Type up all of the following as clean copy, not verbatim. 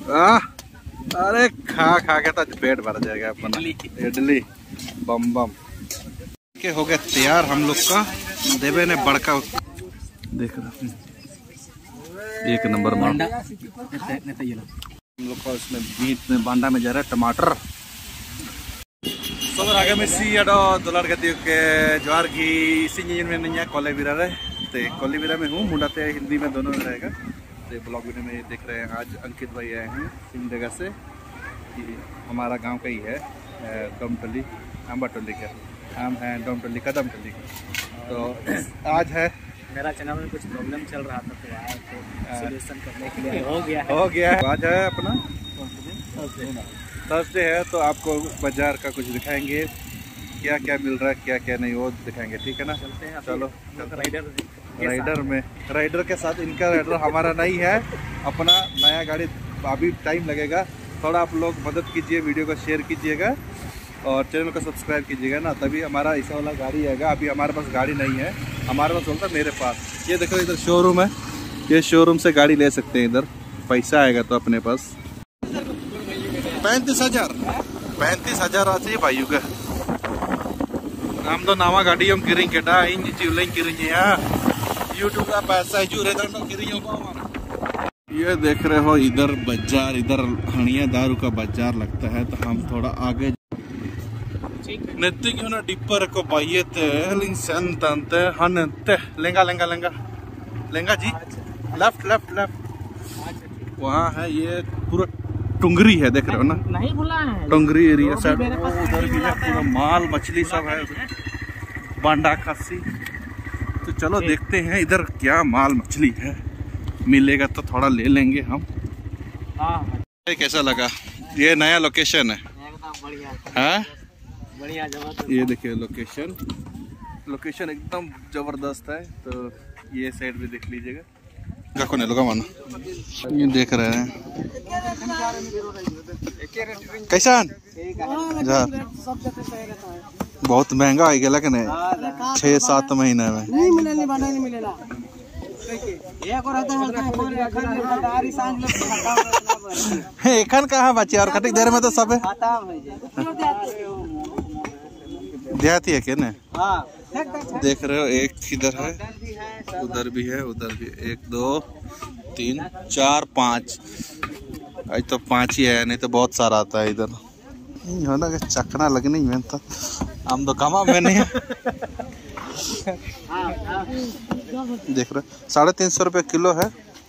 अरे खा खा के तो पेट भर जाएगा अपना। इडली बम बम के हो गया तैयार हम लोग का। देवे ने बड़का देख रहा एक नंबर बांडा हम लोग का। उसमें बीच में बांडा में जा रहा है टमाटर। सबर आगे में सी अडो दुलार गति के ज्वार घी इसी में नहीं है। कोलेबिरा रे तो कोलेबिरा में हूँ, मुंडाते हिंदी में दोनों में रहेगा। तो ब्लॉग वीडियो में देख रहे हैं। आज अंकित भाई आए हैं सिमडेगा से, कि हमारा गांव का ही है डोमटली अम्बाटोली का। हम हैं डोमटली का डमटली का। तो आज है मेरा चैनल में कुछ प्रॉब्लम चल रहा था तो आया तो सॉल्यूशन करने के लिए हो गया है। आज है अपना थर्सडे है, तो आपको बाजार का कुछ दिखाएंगे, क्या क्या मिल रहा है क्या क्या नहीं वो दिखाएंगे। ठीक है ना, चलते हैं। चलो राइडर राइडर के साथ। इनका राइडर हमारा नहीं है, अपना नया गाड़ी। अभी टाइम लगेगा थोड़ा, आप लोग मदद कीजिए, वीडियो को शेयर कीजिएगा और चैनल को सब्सक्राइब कीजिएगा ना, तभी हमारा ऐसा वाला गाड़ी आएगा। अभी हमारे पास गाड़ी नहीं है, हमारे पास बोलता मेरे पास। ये देखो इधर शोरूम है, ये शोरूम से गाड़ी ले सकते हैं। इधर पैसा आएगा तो अपने पास 35,000 आती भाई का। हम तो नवा गाड़ी हम किरिंग के डा इन चिवलें किरिंग या यूट्यूब का पैसा है जुरे दर में किरिंग होगा। ये देख रहे हो इधर बाजार, इधर हणिया दारू का बाजार लगता है। तो हम थोड़ा आगे नेत्ते क्यों ना डिपर को बाइयते लिंग संतंते हनते लेंगा लेंगा लेंगा लेंगा जी लेफ्ट लेफ्ट लेफ्ट वहाँ है। ये पूरा टुंगरी है, देख रहे हो ना, नहीं भूला है टुंगरी एरिया साइड। उधर भी है पूरा माल मछली सब है, बांडा खस्सी। तो चलो देखते हैं इधर क्या माल मछली है, मिलेगा तो थोड़ा ले लेंगे हम। कैसा लगा? ये नया लोकेशन है, बढ़िया जबरदस्त। ये देखिए लोकेशन एकदम जबरदस्त है। तो ये साइड भी देख लीजिएगा। कौन है लोग मानो ये देख रहे हैं कैसा बहुत महंगा हो गया कि नहीं 6-7 महीने में नहीं मिलेगा। एखन कहाँ बचे और कटिक देर में तो सब देहाती है क्या? देख रहे हो एक इधर है, उधर भी है, उधर भी 1 2 3 4 5। आज तो 5 ही है, नहीं तो बहुत सारा आता है इधर। है ना चखना लगनी में तो हम तो कमा में नहीं है। देख रहे 350 रुपये किलो है।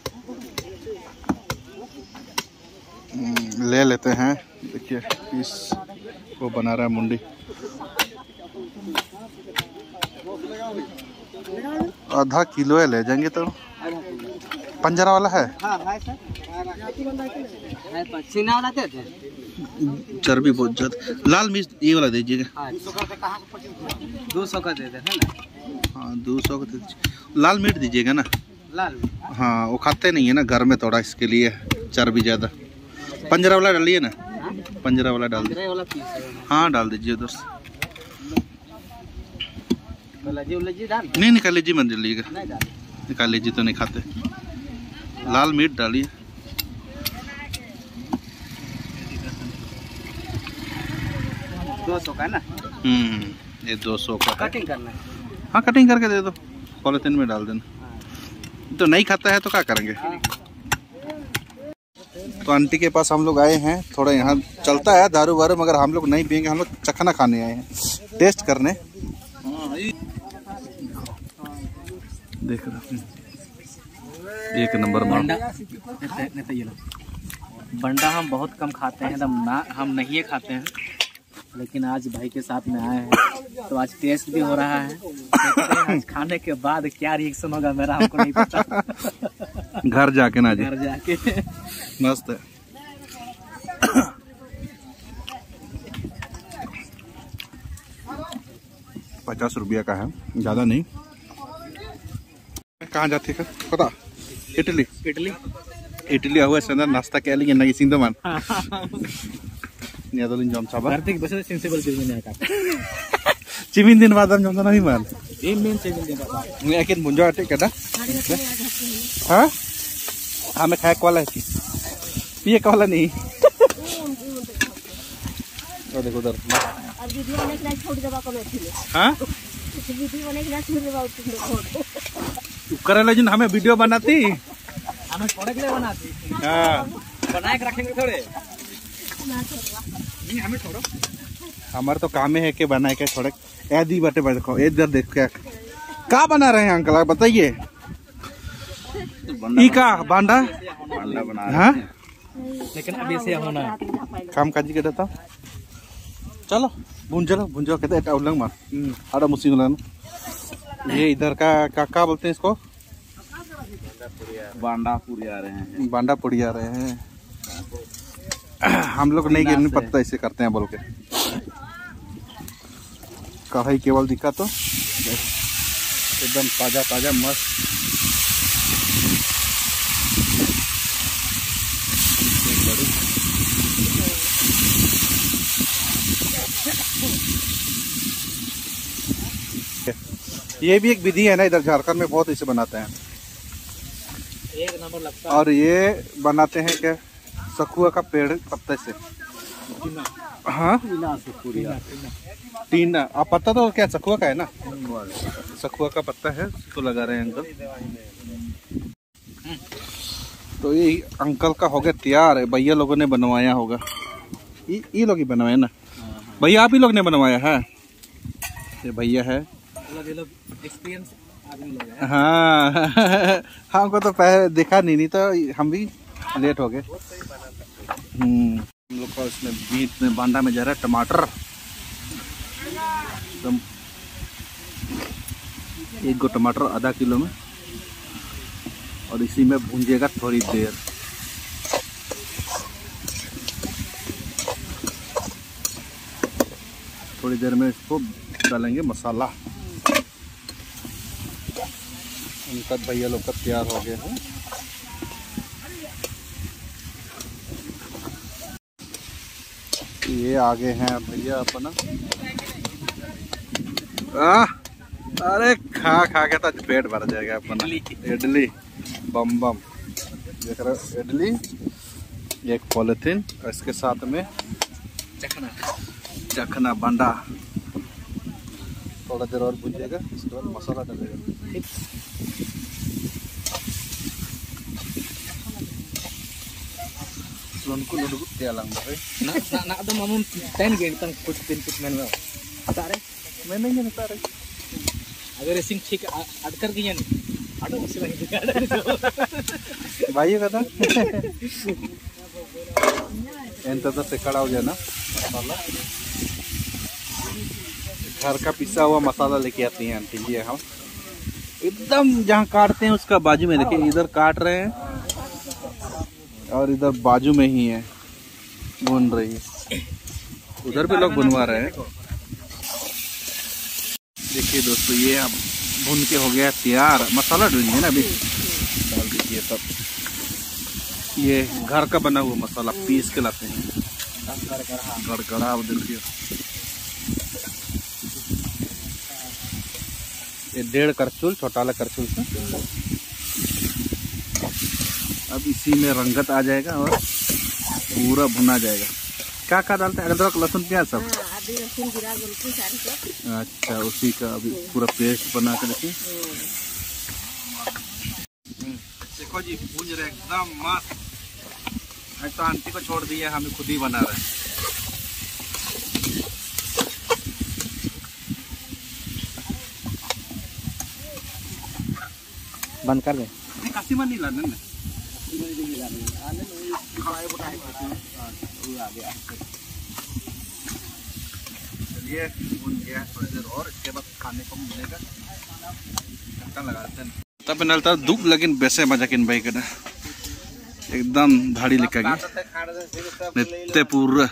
ले लेते हैं। देखिए पीस वो बना रहा है मुंडी। आधा किलो है, ले जाएंगे तो। पंजरा वाला है, चर्बी बहुत ज्यादा। लाल मिर्च ये वाला दीजिएगा। 200 का दे दे। हाँ 200 का दीजिए। लाल मिर्च दीजिएगा ना। लाल हाँ वो खाते नहीं है ना घर में, थोड़ा इसके लिए चर्बी ज्यादा। पंजरा वाला डालिए ना, पंजरा वाला डाल दीजिए। हाँ डाल दीजिए दोस्त। नहीं कलेजी मत डालिएगा, कलेजी तो नहीं खाते। लाल मिर्च डालिए। $200 का ना। ये 200 का कटिंग करना है। हाँ कटिंग करके दे दो, पॉलिथीन में डाल देना। तो नहीं खाता है तो क्या करेंगे। तो आंटी के पास हम लोग आए हैं, थोड़ा यहाँ चलता है दारू वारू, मगर हम लोग नहीं पियेंगे। हम लोग चखना खाने आए हैं, टेस्ट करने। देख रहे एक नंबर बंडा हम बहुत कम खाते हैं, हम नहीं खाते हैं, लेकिन आज भाई के साथ में आए हैं तो आज टेस्ट भी हो रहा है। आज खाने के बाद क्या रिएक्शन होगा मेरा हमको नहीं पता। घर जाके ना जी, घर जाके मस्त है। ₹50 का है, ज्यादा नहीं। कहाँ जाती है पता? इटली इटली हुआ संदर नाश्ता क्या लिए नहीं सिंधु मान निया दोलिन जम साबा कार्तिक बस सेंसिबल चीज में आता चिमिन दिन बाद हम जम नहीं मान दिन में चिमिन दिन बाद मैं अकेले मुंजो आटे कदा हाँ हमें खाए वाला है ये कहला नहीं। तो देखो उधर हाँ करेला जिन हमें वीडियो बनाती, हमें छोड़े के लिए बनाती। हाँ बना के रखेंगे थोड़े, नहीं हमें छोड़ो। हमारा तो काम है कि बनाए के थोड़े ऐदी बटे देखो इधर देख क्या बना रहे हैं अंकल आप बताइए। ई का बांडा बना हाँ लेकिन अभी से होना काम काजी के देता चलो भुंजो कहते हैं उलंग मार आड़ा मुसीबत। ये इधर का क्या बोलते हैं इसको, बांडा पूरी आ रहे हैं। बांडा पुड़ी आ रहे हैं। हम लोग नहीं पता ऐसे करते हैं बोल के। कढ़ाई केवल दिखा तो एकदम ताजा ताजा मस्त। ये भी एक विधि है ना, इधर झारखंड में बहुत इसे बनाते हैं। एक नंबर लगता है। और ये बनाते हैं क्या सखुआ का पेड़ पत्ते से। हाँ टीना आप पत्ता तो क्या सखुआ का है ना, सखुआ का पत्ता है तो लगा रहे हैं अंकल। तो ये अंकल का हो गया तैयार है, भैया लोगों ने बनवाया होगा। ये लोग ही बनवाए ना भैया, आप ही लोग ने बनवाया है। ये भैया है एक्सपीरियंस आदमी लोग हैं। हाँ हमको तो पहले देखा नहीं तो हम भी लेट हो गए। हम लोग का इसमें बीट में बांडा में जा रहा है टमाटर एकदम 1 गो टमाटर आधा किलो में, और इसी में भूंजेगा थोड़ी देर। थोड़ी देर में इसको डालेंगे मसाला। उनका भैया लोग का तैयार हो गया है। ये आगे हैं भैया अपना। अरे खा के तो पेट भर जाएगा अपना। इडली बम बम देख रहे हो, इडली एक पॉलिथीन और इसके साथ में चखना बांडा। थोड़ा देर और भूंजिएगा, इसके बाद मसाला डालेगा। Lunku dia lang ba? Na do mamum 10 game tang कुछ दिन कुछ मैंने तारे मैंने नहीं तारे अगर रेसिंग ठीक अटकर गई नहीं अटक से नहीं भाई का था एंता तो सेकड़ा हो गया ना मसाला। घर का पिसा हुआ मसाला लेके आती हैं आंटी जी। हम एकदम जहाँ काटते हैं उसका बाजू में देखिए, इधर काट रहे हैं और इधर बाजू में ही है भून रही है। उधर भी लोग भुनवा रहे हैं। देखिए दोस्तों ये अब भून के हो गया तैयार। मसाला डालिए ना अभी, डाल दीजिए तब। ये घर का बना हुआ मसाला पीस के लाते हैं गड़गड़ा। देखिए ये 1.5 करछुल छोटा वाला करछुल से। अब इसी में रंगत आ जाएगा और पूरा भुना जाएगा। क्या डालते हैं, अदरक लहसुन प्याज सब। अच्छा उसी का अभी पूरा पेस्ट बना के देखिए। देखो जी भून रहे एकदम मस्त। तो आंटी को छोड़ दिया, हमें खुद ही बना रहे हैं। बंद कर दे। काशीमा नहीं लाने ना। चलिए भून गया थोड़ी देर और, इसके बाद खाने को मिलेगा। ढक्कन लगाते हैं तब नलता दुख लगिन बेसे मजा किन भाई कना एकदम धाड़ी लिखा गया नित्य पूरा।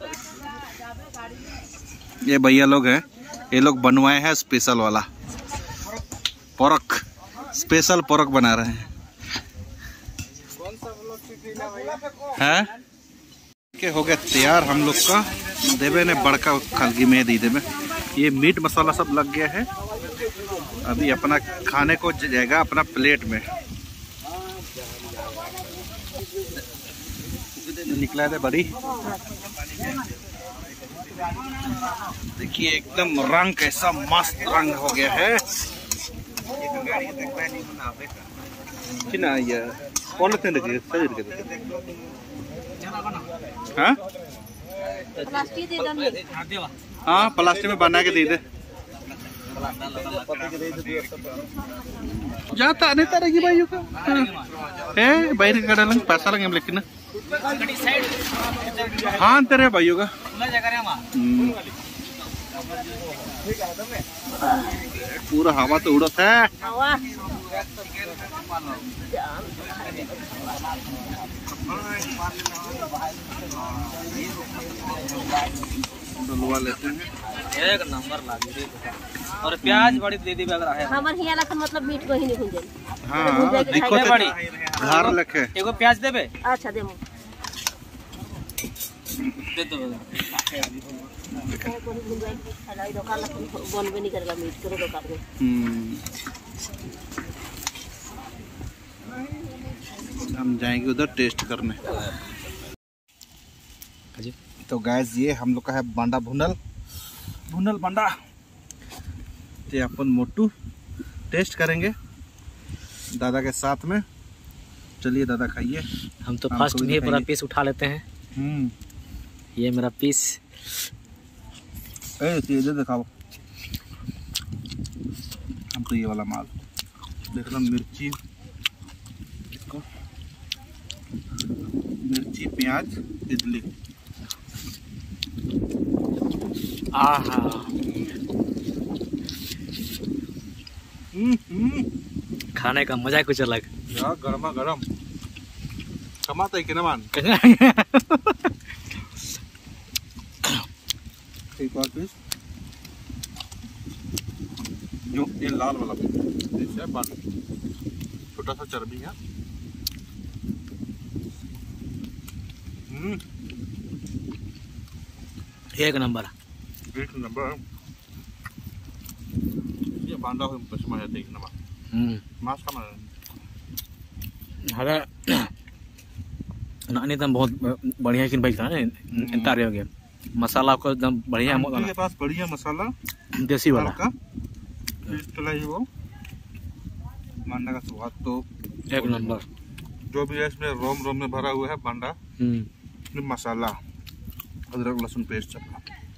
ये भैया लोग हैं, ये लोग बनवाए हैं स्पेशल वाला पोरक। स्पेशल पोरक बना रहे हैं। के हो गया तैयार हम लोग का। देवे ने बड़का खलगी में दी देवे। ये मीट मसाला सब लग गया है। अभी अपना खाने को जाएगा अपना प्लेट में। निकला है बड़ी। देखिए एकदम रंग कैसा मस्त रंग हो गया है। हाँ प्लास्टिक में बना के दे दे। जाता नहीं तारेगी भाइयों का है बाहर का डालेंगे पैसा लगेंगे लेकिन हाँ तेरे भाइयों का पूरा हवा तो उड़त है। डलवा लेते हैं। एक नंबर लागी और प्याज बड़ी दे दी अगर है हमर हिया लखन मतलब मीट को ही नहीं भूंजे। हां दिक्कत है बड़ी घर लखे एगो प्याज देबे। अच्छा देमो दे दो हलाई दुकान बनबे नहीं करेगा मीट करो दुकान में। हम जाएंगे उधर टेस्ट करने। तो गैस ये हम लोग का है बांडा भुनल बांडा। तो अपन मोटू टेस्ट करेंगे दादा के साथ में। चलिए दादा खाइए। हम तो फर्स्ट में पूरा पीस उठा लेते हैं। ये मेरा पीस दे दिखाओ। हम तो ये वाला माल देख लो। मिर्ची प्याज इडली। आहा खाने का मजा कुछ अलग यार। गरमा गरम कमाता है कि ना मान। एक और पीस जो ये लाल वाला पीस है छोटा सा चर्बी है। एक नंबर ये बांडा हो पश्चिम जाते एक नंबर मास का हरा नानी तो बहुत बढ़िया किन भाई था ना तारे हो गया। मसाला को एकदम बढ़िया के पास बढ़िया मसाला देसी वाला का ही वो बांडा का स्वाद तो एक नंबर। जो भी है इसमें रोम में भरा हुआ है बांडा। मसाला अदरक लहसुन पेस्ट चपका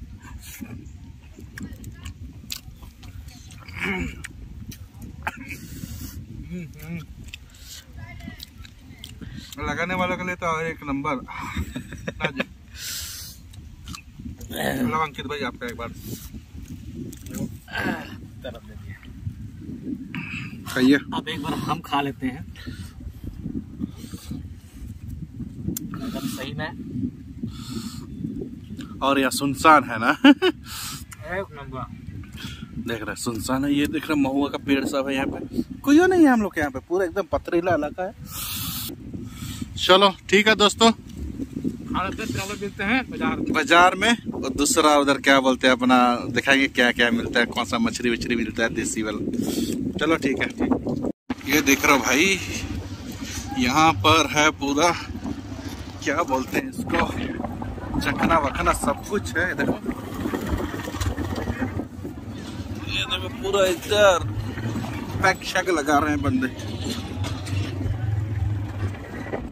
लगाने वालों के लिए तो एक नंबर। चलो अंकित भाई आपका एक बार खाइए। अब एक बार हम खा लेते हैं। एकदम सही में और यह सुनसान है ना। एक नंबर देख रहे सुनसान है। ये देख रहे महुआ का पेड़ सब है यहाँ पे। कोई नहीं है हम लोग के यहाँ पे। पूरा एकदम पथरीला इलाका है। चलो ठीक है दोस्तों मिलते हैं बाजार में। और दूसरा उधर क्या बोलते हैं अपना दिखाएंगे क्या क्या मिलता है। कौन सा मछली वछली मिलता है देसी वाला। चलो ठीक है। ये देख रहे हो भाई यहाँ पर है पूरा क्या बोलते हैं इसको चखना वखना सब कुछ है। देखो ये देखो पूरा इधर पैक शैक लगा रहे हैं बंदे।